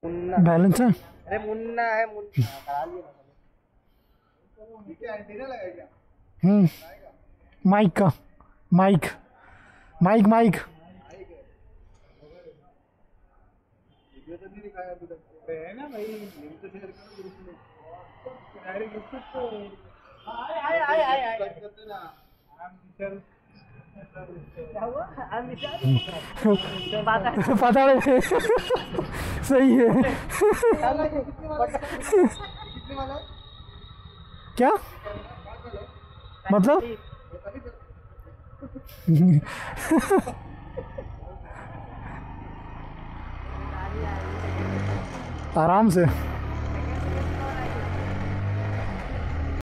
Munna balance है। अरे मुन्ना है मुन्ना करा लिया क्या एंटीना लगाया क्या? माइक का माइक माइक माइक वीडियो तो नहीं दिखाया अभी तक। है ना भाई, लिंक तो शेयर करो ग्रुप में, डायरेक्ट यूट्यूब पे कट करते ना। I am Michelle. क्या हुआ हम मिसाल बात है पता नहीं सही है। कितने वाला है? क्या मतलब आराम से